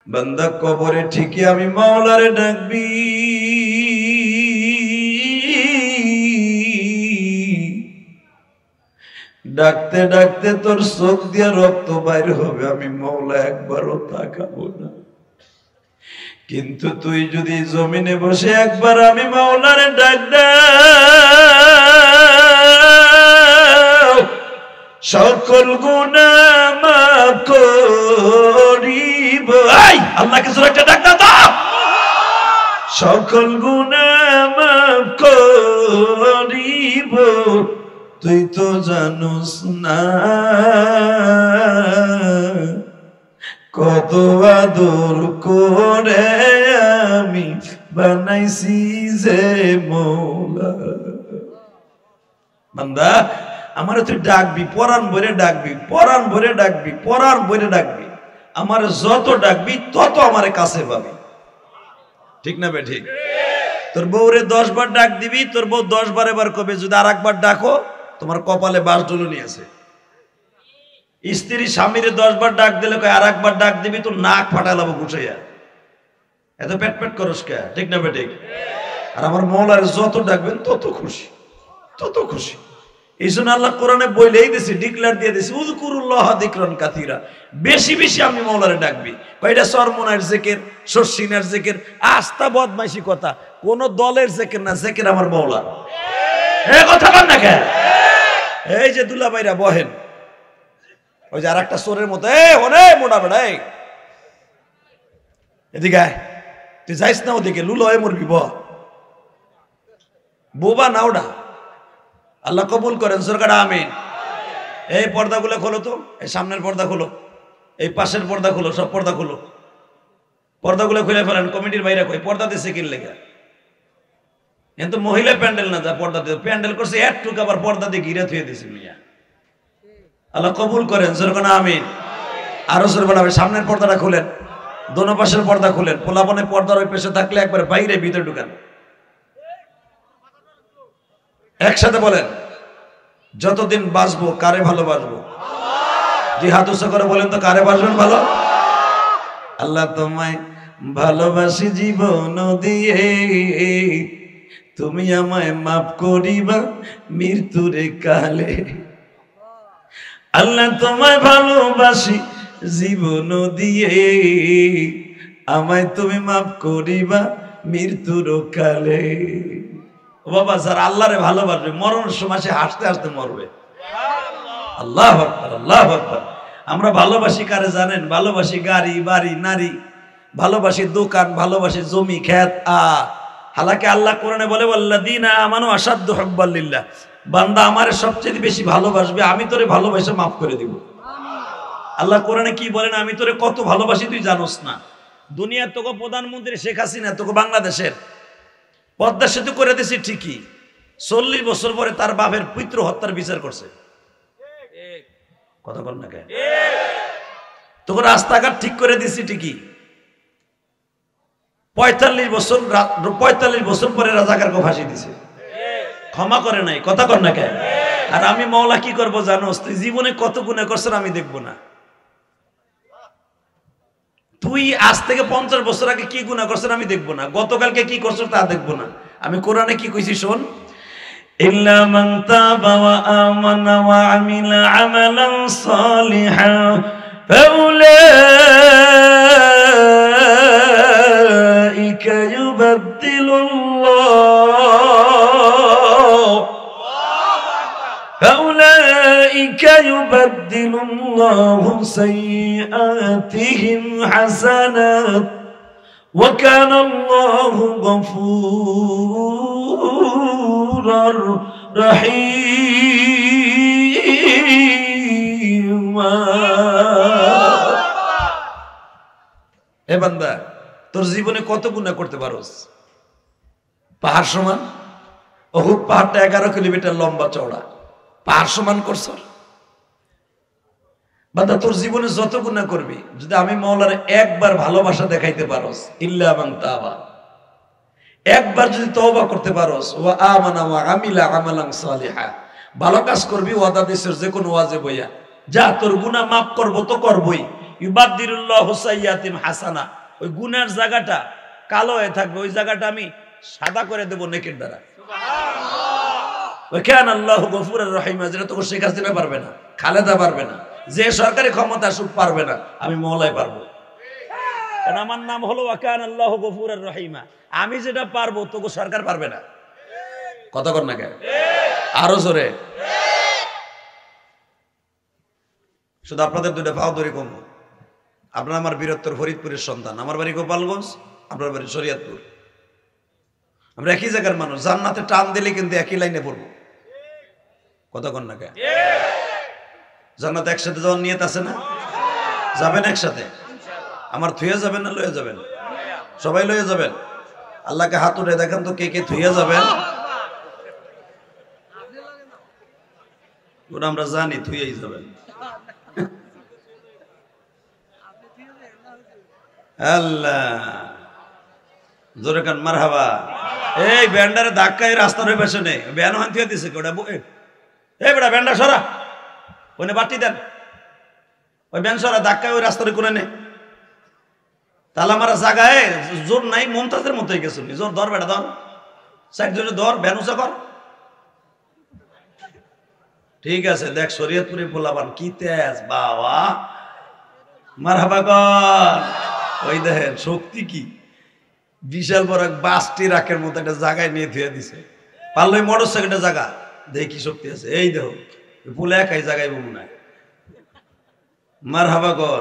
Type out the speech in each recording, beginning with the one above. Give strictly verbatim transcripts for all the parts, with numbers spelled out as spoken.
বান্দা কবরে ঠিকই আমি মাওলারে ডাকবি, ডাকতে ডাকতে তোর চোখ দিয়ে রক্ত বাইর হবে, আমি মাওলা একবারও তাকাবো না। কিন্তু তুই যদি জমিনে বসে একবার আমি মাওলারে ডাক দাও, সকল গুনাহ মাফ করিব। আল্লাহকে জোরে একটা ডাক দাও তো, সকল গুনাহ মাফ করিব। তুই তো জানোস না কত আদর করে আমি বানাইছি যে মৌলা। বান্দা আমার তুই ডাকবি, পরাণ ভরে ডাকবি, পরাণ ভরে ডাকবি, পরাণ ভরে ডাকবি। আমার যত ডাকবি তত আমার কাছে পাবি, ঠিক না বে ঠিক? তোর বউরে দশ বার ডাক দিবি, তোর বউ দশ বার এবার কবে যদি আর একবার ডাকো তোমার কপালে বাস ডলুনি আছে। স্ত্রী স্বামীরে দশ বার ডাক দিলে আর একবার ডাক দিবি তো নাক ফাটালাবো গুছাইয়া। এত পেট পেট করস কে, ঠিক না বে ঠিক? আর আমার মৌলারে যত ডাকবেন তত খুশি, তত খুশি। এই জন্য আল্লাহ কোরআনে বইলেই দিছি, ডিক্লেয়ার দিয়ে দিছি, উযকুরুল্লাহ যিকরান কাসীরা। বেশি বেশি আমি মাওলারে ডাকবি। কয়টা সরমনের জিকির, শর্ষিনের জিকির, আস্তা বদমাইশি কথা, কোন দলের জিকির না, জিকির আমার মাওলা। এই কথা বল না কেন? এই যে দুলাভাইরা বহেন, ওই যে আরেকটা চোরের মতো, এই ওরে মোটা বেড়া, এই এদিকে আয়, তুই যাইস না ওদিকে, লুলো হয়ে মরবি। ব বোবা না ওটা, আল্লাহ কবুল করেন সরকার, আমিন। এই পর্দাগুলো খোলো তো, এই সামনের পর্দা খোলো, এই পাশের পর্দা খোলো, সব পর্দা খোলো, পর্দাগুলো খুলে ফেলেন। কমিটির বাইরে কই পর্দা দিচ্ছে কিন লেগে? কিন্তু মহিলা প্যান্ডেল না, যা পর্দা দিয়ে প্যান্ডেল করছে একটুকু আবার পর্দা দিয়ে ঘিরে থুয়ে দিছে মিয়া। আল্লাহ কবুল করেন সরকার, আমিন। আরো সরকার সামনের পর্দাটা খুলেন, দোনো পাশের পর্দা খুলেন। পোলাপনে পর্দার ওই পেশে থাকলে একবার বাইরে ভিতরে ঢুকান। একসাথে বলেন, যতদিন বাঁচবো কারে ভালোবাসবো? দুই হাত উঁচু করে বলেন তো, কারে বাসবেন ভালো? আল্লাহ তোমায় ভালোবাসি জীবন দিয়ে, তুমি আমায় মাফ করিবা মৃত্যুরে কালে। আল্লাহ তোমায় ভালোবাসি জীবন দিয়ে, আমায় তুমি মাফ করিবা মৃত্যুর কালে। বাবা স্যার আল্লাহরে ভালোবাসবে, মরণের সময় সে হাসতে হাসতে মরবে। আল্লাহু আকবার, আল্লাহু আকবার। আমরা ভালোবাসি কারে জানেন? ভালোবাসি গাড়ি বাড়ি নারী, ভালোবাসি দোকান, ভালোবাসি জমি ক্ষেত। আ হালাকে আল্লাহ কোরআনে বলে, ওয়াল্লাযীনা আমানু আশাদ্দু হুব্বাল লিল্লাহ। বান্দা আমারে সবচেয়ে বেশি ভালোবাসবে, আমি তোরে ভালোবাসা মাফ করে দিব। আল্লাহ কোরআনে কি বলেন? আমি তোরে কত ভালোবাসি তুই জানোস না। দুনিয়ার তোকে প্রধানমন্ত্রী শেখ হাসিনা, তোকে বাংলাদেশের পদ্মা সেতু করে দিয়েছে ঠিকই, চল্লিশ বছর পরে তার বাপের পুত্র হত্যার বিচার করছে। কথা বল না কেন? তোকে রাস্তাঘাট ঠিক করে দিয়েছি ঠিকই, পঁয়তাল্লিশ বছর পঁয়তাল্লিশ বছর পরে রাজাকারকে ফাঁসি দিছে, ক্ষমা করে নাই। কথা কর না কেন? আর আমি মাওলা কি করবো জানোস? তুই জীবনে কত গুনাহ করছিস আমি দেখবো না। তুই আজ থেকে পঞ্চাশ বছর আগে কি গুনাহ করছিস আমি দেখবো না। গতকালকে কি করছিস তা দেখবো না। আমি কোরআনে কি কইছি শোন, ইল্লা মান তাবা ওয়া আমানা ওয়া আমিলা আমালান সালিহান ফাউলাইকা ইউবাদদিলুল্লাহ ফাউলাইকা ইউবাদদিলুল্লাহু সাইয়্যাতিহিম হাসানাত ওয়া কানা আল্লাহু গফুরার রহিম। এ বান্দা, তোর জীবনে কত গুনাহ করতে পারোস? পাহাড় সমান। উহুদ পাহাড়টা এগারো কিলোমিটার লম্বা চওড়া, পাহাড় সমান করছ। বান্দা তোর জীবনে যত গুনাহ করবি, যদি আমি মাওলার একবার ভালোবাসা দেখাইতে পারোস, ইল্লা মান তাবা, একবার যদি তওবা করতে পারোস, ওয়া আমানা ওয়া আমিলা আমালান সালিহা, ভালো কাজ করবি, ওয়াদা দিছিস যে কোন ওয়াজে বইয়া যা তোর গুনাহ মাফ করব তো করবই, ইউবাদদিরুল্লাহু সাইয়্যাতিম হাসানা, ওই গুনার জায়গাটা কালো হয়ে থাকবে, ওই জায়গাটা আমি সাদা করে দেব নেকের দ্বারা। সুবহানাল্লাহ। ওয়া কানা আল্লাহু গফুরুর রহিম। যেটা তো শেখ হাসিনা পারবে না, খালেদা পারবে না, যে সরকারি ক্ষমতা সুখ পারবে না, আমি মওলাই পারবো। কারণ আমার নাম হলো ওয়া কানা আল্লাহু গফুরুর রহিম। আমি যেটা পারবো তোকে সরকার পারবে না। কথা কর না কেন? আরো জোরে। শুধু আপনাদের দুইটা পাও ধরে কম। আপনার আমার বীরত্বর ফরিদপুরের সন্তান, আমার বাড়ি গোপালগঞ্জ, আপনার বাড়ি শরীয়তপুর। আমরা একই জায়গার মানুষ, জান্নাতে টান দিলে কিন্তু একই লাইনে পড়বো। কথা কন না কেন? জান্নাতে একসাথে যাওয়ার নিয়ত আছে না? যাবেন একসাথে? আমার থুয়ে যাবেন না লয়ে যাবেন? সবাই লয়ে যাবেন? আল্লাহকে হাত উঠে দেখেন তো কে কে থুয়ে যাবেন। ওরা আমরা জানি থুয়েই যাবেন। আল্লাহ জোরে কান মারহাবা। এই ব্যান্ডারে ধাক্কায় রাস্তার ওই পাশে নেই, ব্যান হান থুয়ে দিছে ওটা। এই বেটা ব্যান্ডা সরা, ওনে বাটি দেন, ওই ব্যান সরা, ধাক্কায় ওই রাস্তার কোনে নেই। তালা মারা জায়গায় জোর নাই, মমতাজের মতোই গেছো। জোর ধর বেটা, ধর সাইড ধরে ধর, ভ্যান উঁচা কর। ঠিক আছে, দেখ শরীয়তপুরে পোলাপান কি তেজ বাবা, মারহাবা কর। ওই দেখেন শক্তি কি, বিশাল বড় বাসটি রাখের মতো একটা জায়গায় নিয়ে ধুয়ে দিছে। পারলো মোটর সাইকেলটা জায়গা, দেখি কি শক্তি আছে। এই দেখো পুলে একাই জায়গায় বমু নাই। মারহাবা কর।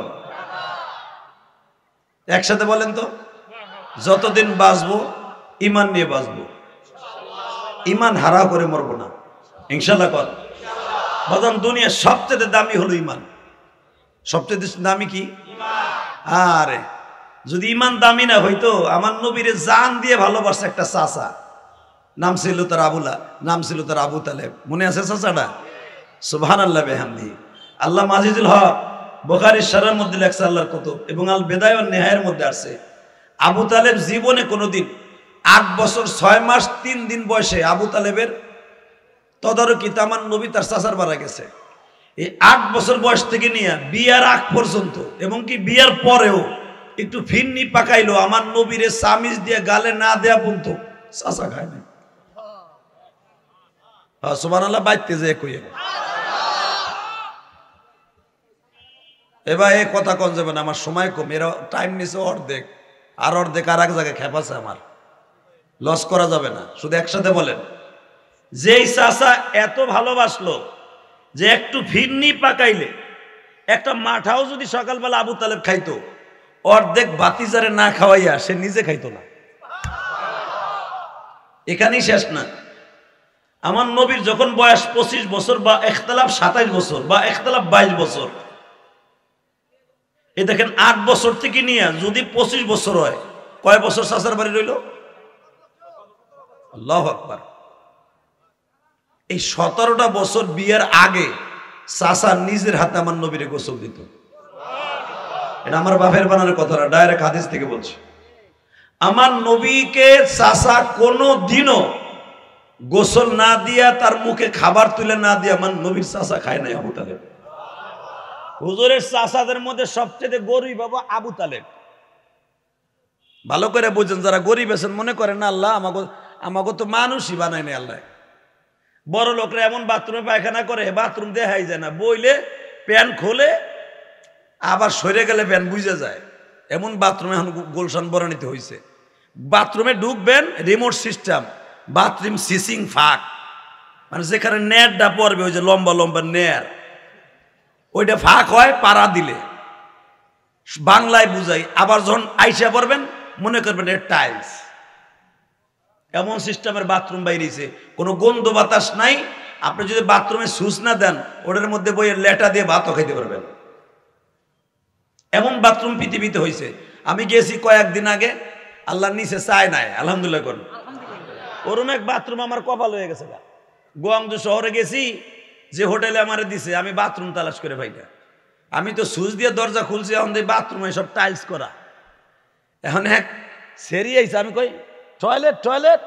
একসাথে বলেন তো, যতদিন বাঁচবো ইমান নিয়ে বাঁচবো, ইমান হারা করে মরবো না ইনশাল্লাহ। কর বাজান, দুনিয়ার সবচেয়ে দামি হলো ইমান। সবচেয়ে দামি কি? আরে যদি ইমান দামি না হইতো, আমার নবীরে জান দিয়ে ভালোবাসে একটা চাচা, নাম ছিল তার আবুলা, নাম ছিল তার আবু তালেব। মনে আছে চাচাটা? সুবহানাল্লাহ বিহামদিহি। আল্লাহ আজিজুল হক বুখারী শরীফের মধ্যে লেখছে আল্লাহর কুতুব এবং আল বিদায়া ওয়ান নিহায়ার মধ্যে আছে, আবু তালেব জীবনে কোনোদিন আট বছর ছয় মাস তিন দিন বয়সে আবু তালেবের তদারকিতে আমার নবী তার চাচার বাড়া গেছে। এই আট বছর বয়স থেকে নিয়ে বিয়ার আগ পর্যন্ত এবং কি বিয়ার পরেও একটু ফিরনি পাকাইলো আমার নবীরে সামিজ দিয়ে গালে না দেয়া পর্যন্ত চাচা খায় না। হ্যাঁ সুবহানাল্লাহ, বাইতে যে কইয়ে এবার এই কথা কন যাবে না, আমার সময় কম। এরা টাইম নিছে অর্ধেক, আর অর্ধেক আর এক জায়গায় খেপাছে, আমার লস করা যাবে না। শুধু একসাথে বলেন, যেই চাচা এত ভালোবাসলো যে একটু ফিরনি পাকাইলে একটা মাঠাও যদি সকালবেলা আবু তালেব খাইতো, অর্ধেক বাতিজারে না খাওয়াইয়া সে নিজে খাইতো না। এখানেই শেষ না। আমার নবীর যখন বয়স পঁচিশ বছর বা ইখতিলাফ সাতাইশ বছর বা ইখতিলাফ বাইশ বছর, এই দেখেন আট বছর থেকে নিয়ে যদি পঁচিশ বছর হয়, কয় বছর চাচার বাড়ি রইল? আল্লাহু আকবার। এই সতেরোটা বছর বিয়ের আগে চাচা নিজের হাতে আমার নবীরে গোসল দিত। এটা আমার বাপের বানানোর কথা না, ডাইরেক্ট হাদিস থেকে বলছি। আমার নবীকে চাচা কোনো দিনও গোসল না দিয়া, তার মুখে খাবার তুলে না দিয়া আমার নবীর চাচা খায় নাই আবু তালেব। হুজুরের চাচাদের মধ্যে সবচেয়ে গরিব বাবা আবু তালেব। ভালো করে বুঝেন, যারা গরিব আছেন মনে করেন না আল্লাহ আমাকে আমাকে তো মানুষই বানায় নাই আল্লাহ। বড় লোকরা এমন বাথরুমে পায়খানা করে, বাথরুম দেখাই যায় না, বইলে প্যান খোলে আবার সরে গেলে প্যান বুঝে যায়, এমন বাথরুমে এখন গুলশান বরানিতে হয়েছে। বাথরুমে ঢুকবেন রিমোট সিস্টেম, বাথরুম সিসিং ফাঁক, মানে যেখানে নেটটা পড়বে ওই যে লম্বা লম্বা নেয়ার, ওইটা ফাঁক হয় পাড়া দিলে, বাংলায় বুঝাই। আবার যখন আইসা পড়বেন মনে করবেন এর টাইলস, এমন সিস্টেমের বাথরুম বাইরেছে, কোনো গন্ধ বাতাস নাই। আপনি যদি বাথরুমে সুচ না দেন, ওটার মধ্যে বইয়ের লেটা দিয়ে ভাতও খাইতে পারবেন, এমন বাথরুম পৃথিবীতে হয়েছে। আমি গেছি কয়েকদিন আগে, আল্লাহর নিচে চাই নাই, আলহামদুলিল্লাহ করুন। ওরম এক বাথরুম আমার কপাল হয়ে গেছে। গোয়াংজু শহরে গেছি, যে হোটেলে আমার দিছে, আমি বাথরুম তালাশ করে পাই না। আমি তো সুচ দিয়ে দরজা খুলছি, এখন বাথরুমে সব টাইলস করা। এখন এক সেরি আইছে, আমি কই টয়লেট টয়লেট,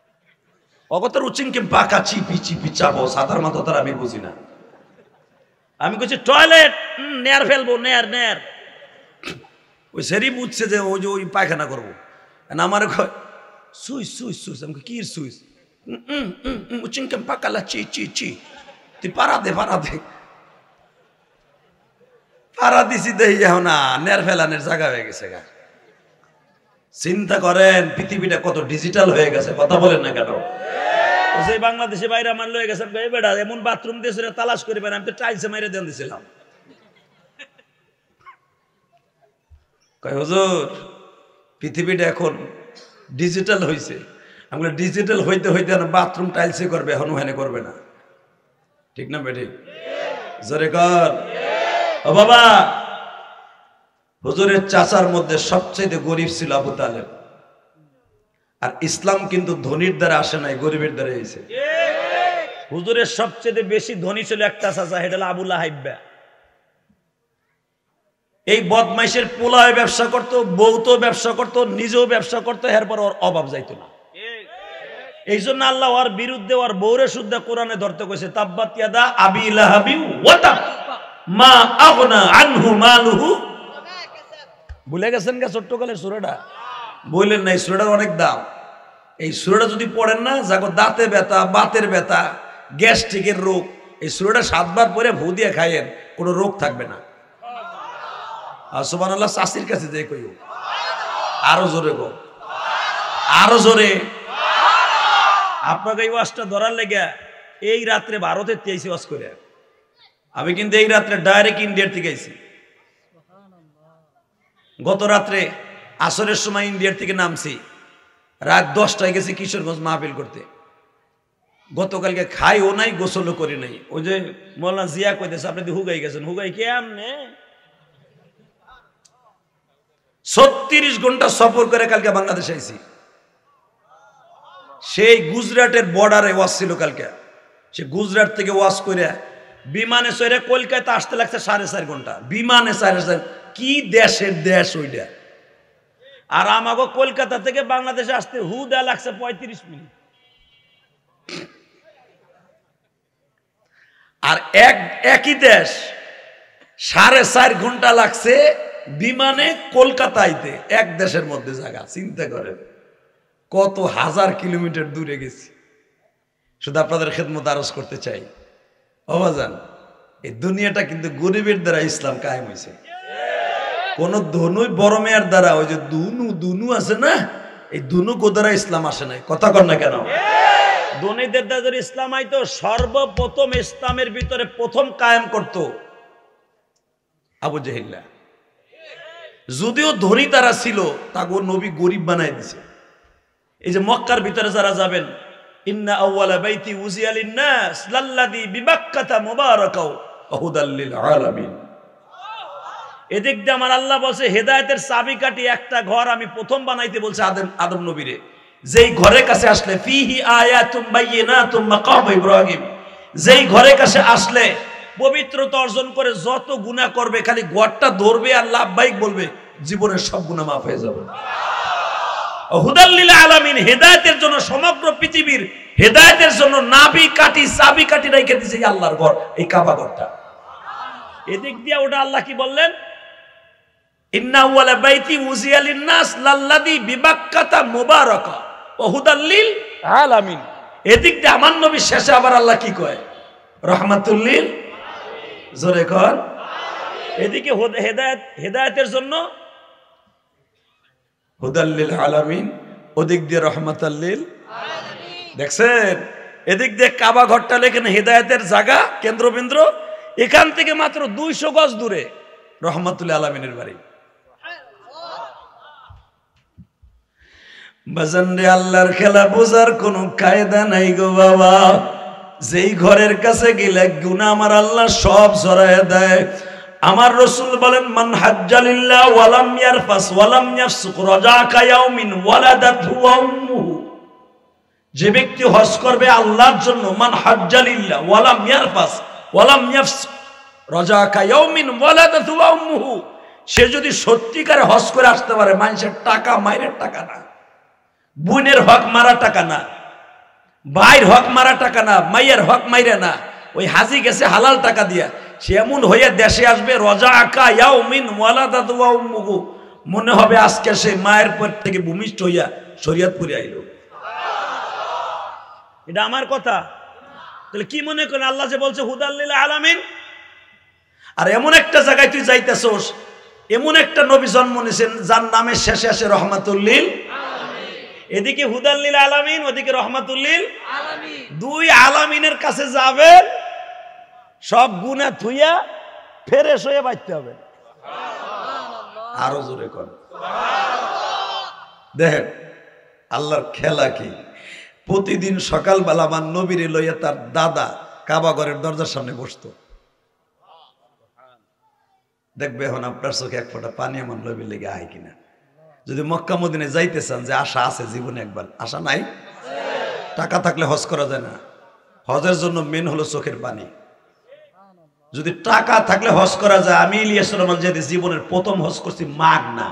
অগতর উচিংকে পাকা চিপি চিপি চাবো, সাদার মাথা তার আমি বুঝি না। আমি কইছি টয়লেট, নেয়ার ফেলবো, নেয়ার নেয়ার। ওই সেরি বুঝছে যে ওই যে ওই পায়খানা করবো, আমার কয় সুইচ সুইচ সুইচ। আমি কি সুইচ? চিংকেম পাকালা চি চি চি, তুই পারা দে পারা দে। পারা দিছি দেই এখন না নেয়ার ফেলানের জায়গা হয়ে গেছে গা। চিন্তা করেন পৃথিবীটা কত ডিজিটাল হয়ে গেছে, কথা বলেন না কেন? সেই বাংলাদেশে বাইরে আমার লয়ে গেছে বেটা, এমন বাথরুম দিয়েছিল তালাশ করে পারে, আমি তো টাইলসে মাইরে দেন দিছিলাম। কয় হুজুর পৃথিবীটা এখন ডিজিটাল হয়েছে। আমরা ডিজিটাল হইতে হইতে বাথরুম টাইলসে করবে, এখন ওখানে করবে না। ঠিক না বেঠিক? জোরে কর। ও বাবা, হুজুরের চাচার মধ্যে সবচেয়ে গরিব ছিল আবু তালেব। আর ইসলাম কিন্তু ধনীর দ্বারা আসে নাই, গরিবের দ্বারা এসেছে। হুজুরের সবচেয়ে বেশি ধনী ছিল একটা চাচা, এটা হলো আবু লাহাব। এই বদমাইশের পোলায় ব্যবসা করতো, বউ তো ব্যবসা করতো, নিজেও ব্যবসা করতো, এরপর ওর অভাব যাইতো না। এই জন্য আল্লাহ ওর বিরুদ্ধে ওর বউরে শুদ্ধ কোরআনে ধরতে কইছে, তাব্বাত ইয়াদা আবি লাহাবি ওয়া তাব মা আগনা আনহু মালুহু। ভুলে গেছেন গা ছোট্টকালের সূরাটা? বললেন না, এই সূরাটার অনেক দাম। এই সূরাটা যদি পড়েন না, যাগো দাঁতে ব্যথা, বাতের ব্যথা, গ্যাস্ট্রিকের রোগ, এই সূরাটা সাতবার পরে ভু দিয়ে খাইয়েন, কোনো রোগ থাকবে না। আর সুবহানাল্লাহ চাষির কাছে যে কইও আরো জোরে গো, আরো জোরে। আপনাকে এই ওয়াজটা ধরার লেগে এই রাত্রে ভারতের তেইশে ওয়াজ করে, আমি কিন্তু এই রাত্রে ডাইরেক্ট ইন্ডিয়ার থেকে আইছি। গত রাত্রে আসরের সময় ইন্ডিয়ার থেকে নামছি, রাত দশটায় গেছি কিশোরগঞ্জ মাহফিল করতে। গতকালকে খাইও নাই, গোসলও করি নাই। ওই যে মৌলানা জিয়া কইতেছে আপনি হুগাই গেছেন, হুগাই কেমনে? ছত্রিশ ঘন্টা সফর করে কালকে বাংলাদেশে আইছি। সেই গুজরাটের বর্ডারে ওয়াজ ছিল কালকে। সে গুজরাট থেকে ওয়াজ করে বিমানে চড়ে কলকাতা আসতে লাগছে সাড়ে চার ঘন্টা। বিমানে সাড়ে চার, কি দেশের দেশ ওইটা। আর আমাকে কলকাতা থেকে বাংলাদেশে আসতে হুদা লাগছে পঁয়ত্রিশ মিনিট। আর এক একই দেশ সাড়ে চার ঘন্টা লাগছে বিমানে কলকাতাইতে, এক দেশের মধ্যে জায়গা। চিন্তা করেন কত হাজার কিলোমিটার দূরে গেছি। শুধু আপনাদের খেদমত আরজ করতে চাই, অবাজান এই দুনিয়াটা কিন্তু গরিবের দ্বারা ইসলাম কায়েম হয়েছে। কোন ধনুই বড় মেয়ার দ্বারা, ওই যে দুনু দুনু আছে না, এই দুনু গো দ্বারা ইসলাম আসে নাই। কথা কর না কেন? ধনীদের দ্বারা ইসলাম আইতো। সর্বপ্রথম ইসলামের ভিতরে প্রথম কায়েম করত আবু জেহেল। যদিও ধনী তারা ছিল, তাকে নবী গরিব বানাই দিছে। এই যে মক্কার ভিতরে যারা যাবেন, ইন্না আউওয়ালা বাইতি উযিয়া লিন-নাস লাল্লাযী বিবাক্কাতা মুবারাকাও ওয়া হুদাল লিল আলামিন। এদিক দিয়ে আমার আল্লাহ বলছে হেদায়েতের চাবিকাঠি একটা ঘর আমি প্রথম বানাইতে বলছে আদম আদম নবীরে। যেই ঘরের কাছে আসলে ফিহি আয়াতুম বাইয়িনাতুম মাকাম ইব্রাহিম, যেই ঘরের কাছে আসলে পবিত্রতা অর্জন করে যত গুনাহ করবে খালি ঘরটা ধরবে আর লাভবাহিক বলবে, জীবনের সব গুনাহ মাফ হয়ে যাবে। হুদাল লিল আলামিন, হেদায়েতের জন্য, সমগ্র পৃথিবীর হেদায়েতের জন্য নাবি কাঠি চাবি কাঠি রেখে দিয়েছে আল্লাহর ঘর, এই কাবা ঘরটা। এদিক দিয়ে ওটা আল্লাহ কি বললেন? ইন্না আউওয়ালা বাইতি উযিয়া লিন-নাস লাল্লাযী বিবাক্কাতা মুবারাকা ওয়া হুদাল লিল আলামিন। এদিক দিয়ে আমার নবী শেষে আবার আল্লাহ কি কয়? রাহমাতুল লিল, জোরে কর। এদিকে হেদায়েত, হেদায়েতের জন্য হুদাল লিল আলামিন, ওদিক দিয়ে রাহমাতুল লিল আলামিন। দেখছেন এদিক দিয়ে কাবা ঘরটা লেখেন হেদায়েতের জায়গা, কেন্দ্রবিন্দু। এখান থেকে মাত্র দুইশো গজ দূরে রাহমাতুল আলামিনের বাড়ি। বাজান রে, আল্লাহর খেলা বোঝার কোন কায়দা নাই গো বাবা। যেই ঘরের কাছে গেলে গুনাহ আমার আল্লাহ সব ঝরায় দেয়। আমার রাসূল বলেন মান হাজ্জালিল্লাহ ওয়া লাম ইয়ারফাস ওয়া লাম ইয়াফসুক রাজাকা ইয়াউমিন ওয়ালাদাতহু উম্মুহু। যে ব্যক্তি হজ করবে আল্লাহর জন্য, মান হাজ্জালিল্লাহ ওয়া লাম ইয়ারফাস ওয়া লাম ইয়াফসুক রাজাকা ইয়াউমিন ওয়ালাদাতহু উম্মুহু, সে যদি সত্যিকারে হজ করে আসতে পারে, মানুষের টাকা মাইরের টাকা না, বোনের হক মারা টাকা না, ভাইয়ের হক মারা টাকা না, মাইয়ের হক মাইরে না, ওই হাজি গেছে হালাল টাকা দিয়া, সে এমন হইয়া দেশে আসবে রজা আকা ইয়াউমিন ওয়ালাদাতু ওয়া উম্মুহু, মনে হবে আজকে সে মায়ের পেট থেকে ভূমিষ্ঠ হইয়া শরীয়তপুরে আইলো। এটা আমার কথা। তাহলে কি মনে করেন আল্লাহ যে বলছে হুদাল লিল আলামিন, আর এমন একটা জায়গায় তুই যাইতেছস, এমন একটা নবী জন্ম নিয়েছেন যার নামের শেষে আসে রহমাতুল লিল আলামিন। এদিকে হুদাল লিল আলামিন, ওদিকে রহমাতুল লিল আলামিন। দুই আলামিনের কাছে যাবেন, সব গুনাহ থুইয়া ফ্রেশ হয়ে বাইতে হবে। আরো জোরে কর দেখেন আল্লাহর খেলা কি। প্রতিদিন সকালবেলা আমার নবীরে লইয়া তার দাদা কাবা ঘরের দরজার সামনে বসতো। দেখবে এখন আপনার চোখে এক ফোঁটা পানি আমার নবীর লেগে আয় কিনা। যদি মক্কা মদিনায় যাইতে চান, যে আশা আছে জীবনে একবার, আশা নাই? টাকা থাকলে হজ করা যায় না। হজের জন্য মেন হলো চোখের পানি। যদি টাকা থাকলে হজ করা যায়, আমি ইলিয়াস রহমান যেতে জীবনের প্রথম হজ করছি মাগ না।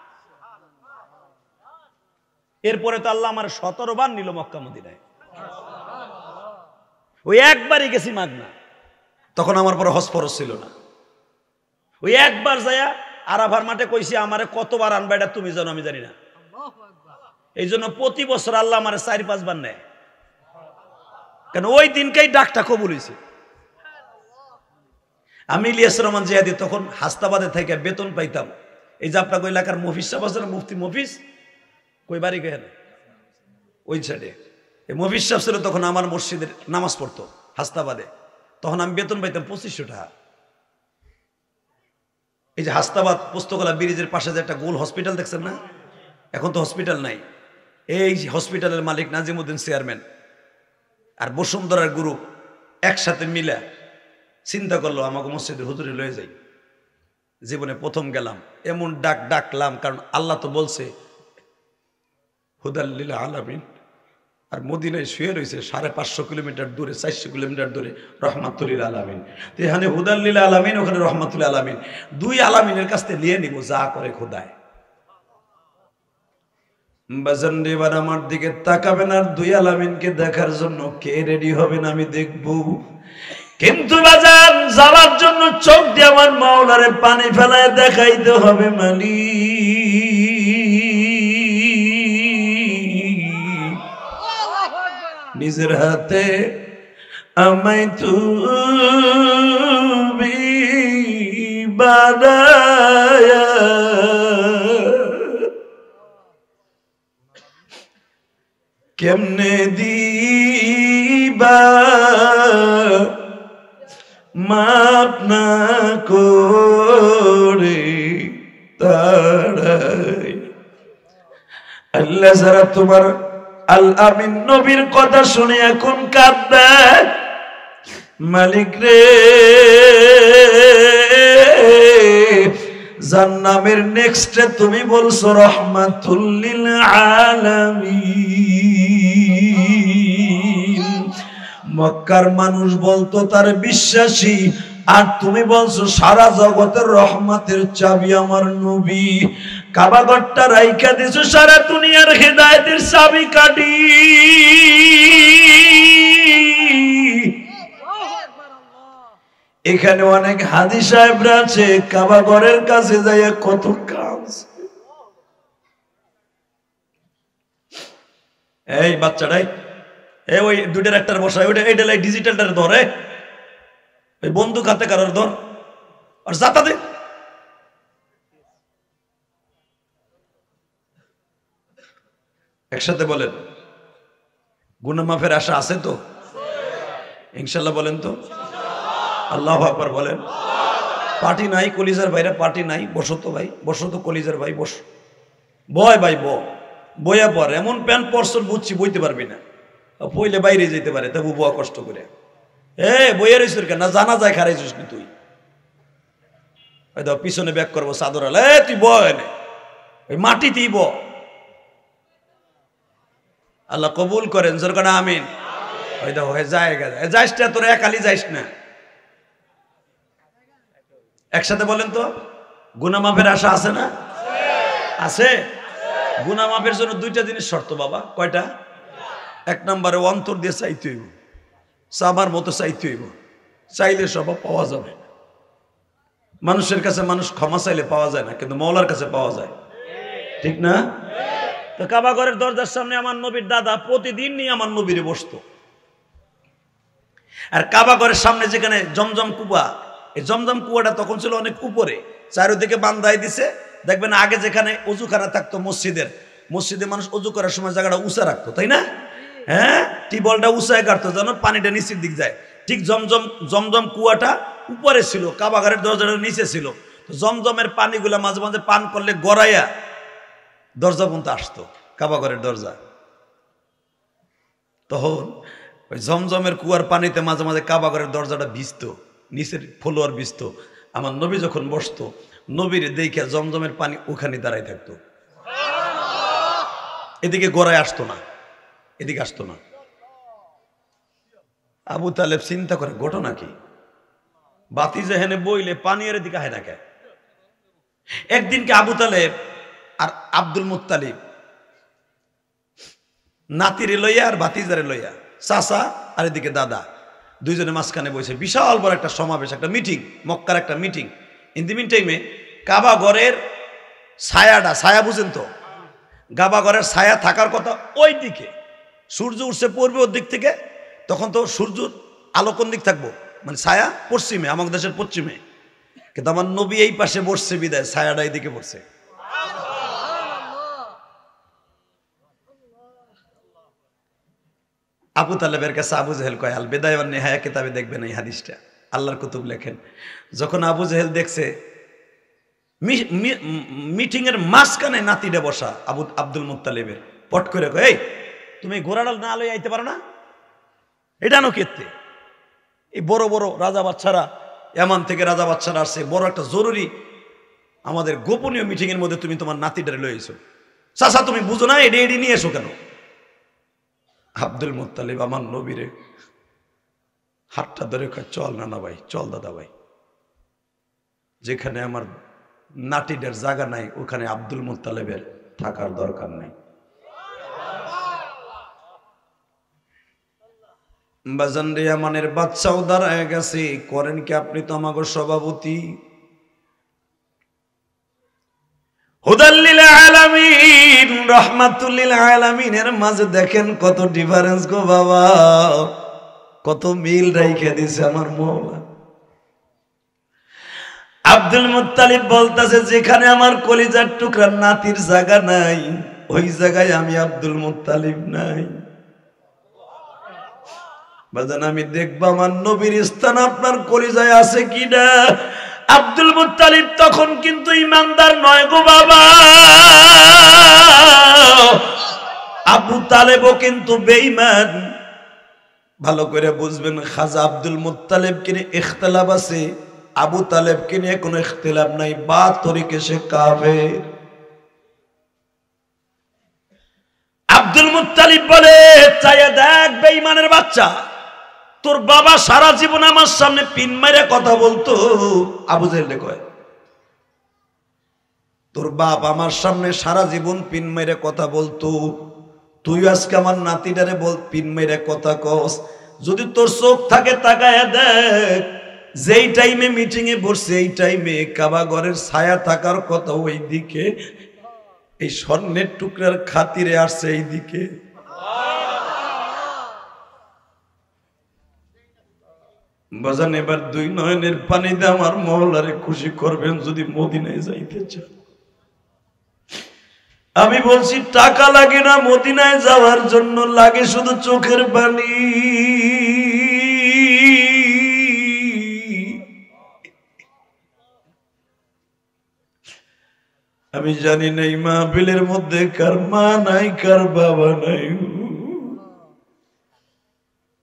এরপরে তো আল্লাহ আমার সতেরো বার নিল মক্কা মদিনায়, ওই একবারই গেছি মাগ না। তখন আমার পরে হজ ফরজ ছিল না। ওই একবার যায়া আরাফার মাঠে কইছি আমারে কতবার আনবা এটা তুমি জানো, আমি জানি না। এই জন্য প্রতি বছর আল্লাহ আমার চারি পাঁচবার নেয়, কেন ওই দিনকেই ডাকটা কবুল হয়েছে। আমি ইলিয়াস রহমান জিহাদি তখন হাস্তাবাদে থেকে বেতন পাইতাম। এই যে আপনার এলাকার মফিস সাহেব আছে না, মুফতি মফিস, কই বাড়ি গেলেন ওই সাইডে, এই মফিস সাহেব ছিল তখন আমার মসজিদের নামাজ পড়তো হাস্তাবাদে। তখন আমি বেতন পাইতাম পঁচিশশো টাকা। এই যে হাস্তাবাদ পোস্তকলা ব্রিজের পাশে যে একটা গোল হসপিটাল দেখছেন না, এখন তো হসপিটাল নাই। এই হসপিটালের মালিক নাজিমউদ্দিন চেয়ারম্যান আর বসুন্ধরার গ্রুপ একসাথে মিলে চিন্তা করলো আমাকে মসজিদের হুজুরে লয়ে যাই। জীবনে প্রথম গেলাম, এমন ডাক ডাকলাম, কারণ আল্লাহ তো বলছে হুদাল লিল আলামিন, আর মদিনায় শুয়ে রয়েছে সাড়ে পাঁচশো কিলোমিটার দূরে, চারশো কিলোমিটার দূরে রহমাতুল লিল আলামিন। তো এখানে হুদাল লিল আলামিন, ওখানে রহমাতুল লিল আলামিন, দুই আলামিনের কাছ থেকে নিয়ে নিব যা করে খোদায়। বাজান এবার আমার দিকে তাকাবেন, আর দুই আলামিনকে দেখার জন্য কে রেডি হবেন আমি দেখব। কিন্তু বাজান যাওয়ার জন্য চোখ দিয়ে আমার মাওলারে পানি ফেলায় দেখাইতে হবে মালি। নিজের হাতে আমায় তুমি বানায়া কেমনে দিবা মাপ না করে তাড়াই। আল্লাহ যারা তোমার আল আমিন নবীর কথা শুনে এখন কাঁদবে, মালিক রে যার নামের নেক্সটে তুমি বলছো রহমাতুল লিল আলামিন, মক্কার মানুষ বলতো তার বিশ্বাসী, আর তুমি বলছো সারা জগতের রহমতের চাবি আমার নবী। কাবাঘরটা রাইখা দিছো সারা দুনিয়ার হেদায়েতের চাবি কাটি। এখানে অনেক হাজি সাহেবরা আছে, কাবাঘরের কাছে যাইয়া কত কাজ। এই বাচ্চাটাই এ ওই দুইটার একটার বসায়, ওইটা এইটা ডিজিটালটার ধরে, ওই বন্দুক হাতে কারোর ধর আর যাতা দে। একসাথে বলেন গুনাহ মাফের আশা আছে তো ইনশাল্লাহ? বলেন তো আল্লাহু আকবার বলেন। পার্টি নাই কলিজার ভাইরা, পার্টি নাই, বসো তো ভাই, বসো তো কলিজার ভাই, বস, বয় ভাই ব বয়া পর। এমন প্যান্ট পরশন বুঝছি বইতে পারবি না, পইলে বাইরে যেতে পারে, তবু বয়া কষ্ট করে। এ বইয়া রইছিস কেন, না জানা যায় খারাইছিস কি তুই? ওই দাও পিছনে ব্যাক করবো চাদর আলে, তুই বয় ওই মাটিতেই ব। আল্লাহ কবুল করেন জোর কানা আমিন। ওই দাও হয়ে জায়গা যাইস না, তোর একালি যাইস না। একসাথে বলেন তো গুনাহ মাফের আশা আছে না? আছে। গুনাহ মাফের জন্য দুইটা জিনিস শর্ত বাবা। কয়টা? এক নম্বরে অন্তর দিয়ে চাইতে হইব, চাবার মতো চাইতে হইব, চাইলে সব পাওয়া যাবে। মানুষের কাছে মানুষ ক্ষমা চাইলে পাওয়া যায় না, কিন্তু মওলার কাছে পাওয়া যায়, ঠিক না? তো কাবা ঘরের দরজার সামনে আমার নবীর দাদা প্রতিদিন নিয়ে আমার নবীরে বসতো। আর কাবা ঘরের সামনে যেখানে জমজম কুয়া, এই জমজম কুয়াটা তখন ছিল অনেক উপরে, চারিদিকে বান্ধাই দিছে। দেখবেন আগে যেখানে অজুখানা থাকতো মসজিদের, মসজিদে মানুষ অজু করার সময় জায়গাটা উঁচা রাখতো, তাই না? হ্যাঁ, টিবলটা উঁচায় কাটতো যেন পানিটা নিচের দিক যায়। ঠিক জমজম জমজম কুয়াটা উপরে ছিল, কাবা ঘরের দরজাটা নিচে ছিল। তো জমজমের পানিগুলা মাঝে মাঝে পান করলে গড়াইয়া দরজা পর্যন্ত আসতো, কাবা ঘরের দরজা। তখন ওই জমজমের কুয়ার পানিতে মাঝে মাঝে কাবা ঘরের দরজাটা ভিজতো, নিচের ফলোয়ার ভিজতো। আমার নবী যখন বসতো, নবীর দেখে জমজমের পানি ওখানে দাঁড়াই থাকতো, এদিকে গড়ায় আসতো না, এদিকে আসতো না। আবু তালেব চিন্তা করে ঘটনা কি, বাতি যেখানে বইলে পানি এর দিকে হয় না কে? একদিনকে আবু তালেব আর আব্দুল মুত্তালিব নাতিরে লইয়া আর ভাতিজারে লইয়া, চাচা আর এদিকে দাদা, দুইজনে মাঝখানে বসে বিশাল বড় একটা সমাবেশ, একটা মিটিং, মক্কার একটা মিটিং। ইন দি মিন টাইমে কাবা ঘরের ছায়াটা, ছায়া বুঝেন তো, কাবা ঘরের ছায়া থাকার কথা ওই দিকে, সূর্য উঠছে পড়বে ওর দিক থেকে, তখন তো সূর্য আলো কোন দিক থাকবো, মানে ছায়া পশ্চিমে, আমাদের দেশের পশ্চিমে। কিন্তু আমার নবী এই পাশে বসছে বিদায় ছায়াটা এইদিকে পড়ছে। আবু তালেবের কাছে আবু জেহেল কয়, আল বিদায়া ওয়ান নিহায়া কিতাবে দেখবেন এই হাদিসটা, আল্লাহর কুতুব লেখেন। যখন আবু জেহেল দেখছে মিটিং এর মাঝখানে নাতিটা বসা আবু আব্দুল মুত্তালিবের, পট করে কয়, এই তুমি ঘোড়াডাল না লই আইতে পারো না? এটা নো কেতে? এই বড় বড় রাজা বাচ্চারা, এমন থেকে রাজা বাচ্চারা আসছে, বড় একটা জরুরি আমাদের গোপনীয় মিটিং এর মধ্যে তুমি তোমার নাতিটারে লই আইছো, চাচা তুমি বুঝো না, এডি এডি নিয়ে এসো কেন? আব্দুল মুত্তালিব আমার নবীরে হাতটা ধরে কয়, চল না না ভাই, চল দাদা ভাই, যেখানে আমার নাতিদের জায়গা নাই ওখানে আব্দুল মুত্তালিবের থাকার দরকার নাই। বাজান রে, আমানের বাচ্চাও দাঁড়ায় গেছে, করেন কি আপনি? তো আমাগো সভাপতি, হুদাল্লিল আলামিন, রাহমাতুল লিল আলামিনের মাঝে দেখেন কত ডিফারেন্স গো বাবা, কত মিল রাইখে দিছে আমার মওলা। আব্দুল মুত্তালিব বলতাছে, যেখানে আমার কলিজার টুকরা নাতির জায়গা নাই, ওই জায়গায় আমি আব্দুল মুত্তালিব নাই। বাজান আমি দেখবো আমার নবীর স্থান আপনার কলিজায় আছে কিনা। আব্দুল মুত্তালিব তখন কিন্তু ইমানদার নয় গো বাবা, আবু তালেবও কিন্তু বেঈমান। ভালো করে বুঝবেন, খাজা আব্দুল মুত্তালিবকে নিয়ে ইখতিলাফ আছে, আবু তালেবকে নিয়ে কোনো ইখতিলাফ নাই, বা তরিকে সে কাফের। আব্দুল মুত্তালিব বলে, চাইয়া দেখ বেঈমানের বাচ্চা, তোর বাবা সারা জীবন আমার সামনে পিন মাইরা কথা বলতো। আবু জেহেল কয়, তোর বাপ আমার সামনে সারা জীবন পিন মাইরা কথা বলতো, তুই আজকে আমার নাতিটারে বল পিন মাইরা কথা কস। যদি তোর চোখ থাকে তাকায়া দেখ, যেই টাইমে মিটিং এ বসছে এই টাইমে কাবা ঘরের ছায়া থাকার কথা ওই দিকে, এই স্বর্ণের টুকরার খাতিরে আসছে এই দিকে। বাজান এবার দুই নয়নের পানি দিয়ে আমার মওলারে খুশি করবেন যদি মদিনায় যাইতে চান। আমি বলছি টাকা লাগে না মদিনায় যাওয়ার জন্য, লাগে শুধু চোখের পানি। আমি জানি না এই মাহফিলের মধ্যে কার মা নাই, কার বাবা নাই।